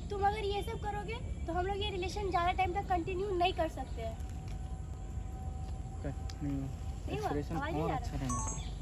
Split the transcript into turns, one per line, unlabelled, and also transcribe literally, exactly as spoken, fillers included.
तुम अगर ये सब करोगे तो हम लोग ये रिलेशन ज़्यादा टाइम तक कंटिन्यू नहीं कर सकते हैं।
नहीं,
नहीं हुआ?
रिलेशन
आवाज़ नहीं
और
आ
अच्छा
रहा?
रहना चाहिए।